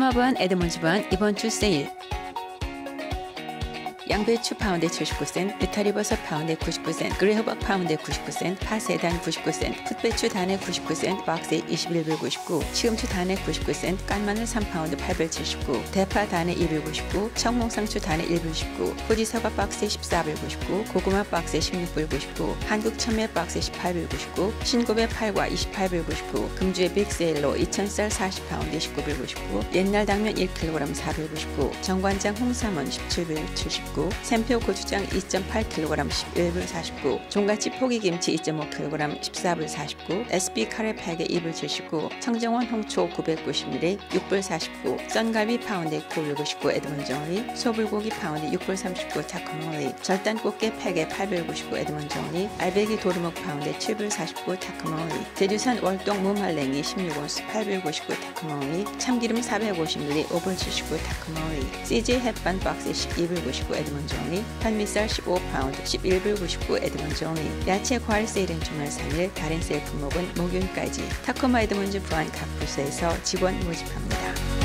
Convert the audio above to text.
타코마 번, 에드먼즈 번 이번 주 세일. 양배추 파운드에 79센트, 느타리버섯 파운드에 99센트, 그레호박 파운드에 99센트, 파세단 99센트, 풋배추 단에 99센트, 박스에 21불 99, 시금치 단에 99센트, 깐마늘 3파운드 8불 79, 대파 단에 2불 99, 청몽상추 단에 1불 19, 후지사과 박스에 14불 99, 고구마 박스에 16불 99, 한국 참외 박스에 18불 99, 신고배 팔과 28불 99, 금주의 빅세일로 2000쌀 40파운드에 19불 99, 옛날 당면 1kg 4불 99, 정관장 홍삼은 17불 79, 샘표 고추장 2.8kg 11불 49, 종갓집 포기김치 2.5kg 14불 49, SB 카레 팩에 2불 79, 청정원 홍초 990ml 6불 49, 썬갈비 파운드에 9불 99 에드먼정리, 소불고기 파운드에 6불 39 타코몰리, 절단꽃게 팩에 8불 99 에드먼정리, 알배기 도루묵 파운드에 7불 49 타코몰리, 제주산 월동 무말랭이 16온스 8불 99 타코몰리, 참기름 450ml 5불 79 타코몰리, CJ 햇반 박스에 12불 99 에드먼정리, 현미쌀 15파운드 11불 99 에드먼정리, 야채 과일 세일은 주말 3일, 다른 세일 품목은 목요일까지. 타코마 에드먼즈 부안 카푸스에서 직원 모집합니다.